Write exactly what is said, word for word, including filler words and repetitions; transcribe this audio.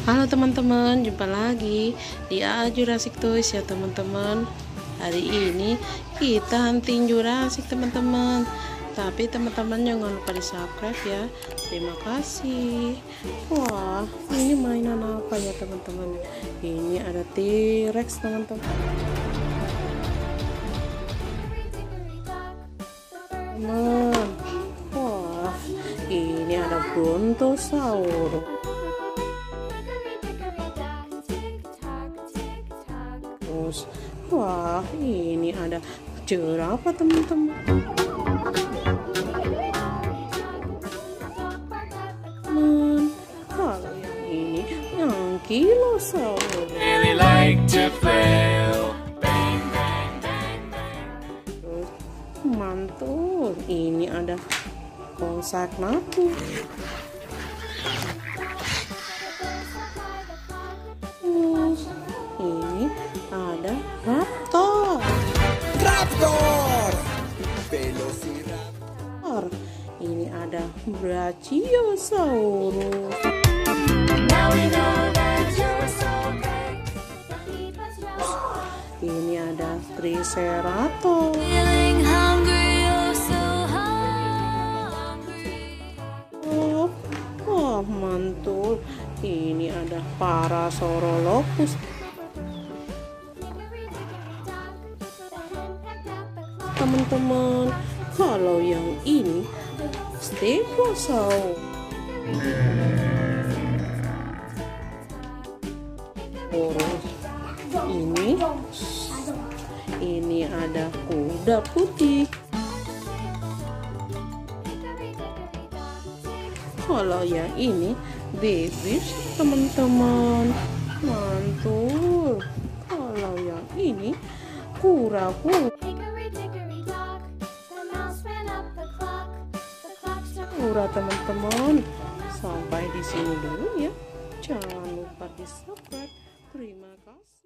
Halo teman-teman, jumpa lagi di A A Jurassic Toys ya teman-teman. Hari ini kita hunting Jurassic teman-teman. Tapi teman-teman jangan lupa di subscribe ya. Terima kasih. Wah, ini mainan apa ya teman-teman? Ini ada T-Rex teman-teman. Teman, wah, ini ada Brontosaurus. Wah, ini ada jerapah teman-teman. Men, kalau yang ini yang kilosaurus. Really like to play. Mantul, ini ada kosak naku. Ini ada raptor. Raptor. Velociraptor. Ini ada Brachiosaurus. Now we know that you're so big. Ini ada Triceratops. Feeling hungry, oh so hungry. Oh, oh mantul. Ini ada Parasaurolophus. Teman-teman, kalau yang ini Stegosaurus. Ini ini ada kuda putih. Kalau yang ini Bebis teman-teman, mantul. Kalau yang ini kura-kura. Kura teman-teman. Sampai di sini dulu ya. Jangan lupa di subscribe. Terima kasih.